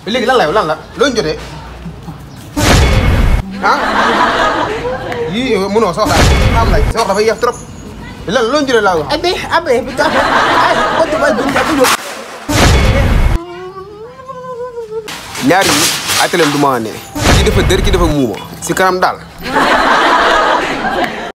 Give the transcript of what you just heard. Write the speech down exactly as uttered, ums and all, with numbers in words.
léegi lan la yow lan la loo ñu jotee ah yii mënoo sa wax daal am lay sa wax dafay yéex trop lan loo ñu jotee laa wax. abe abe bi tax ay ko tuba dum ta ko ñaar yi atelier du ma ne ci dafa dër ci dafa muuma si kanam daal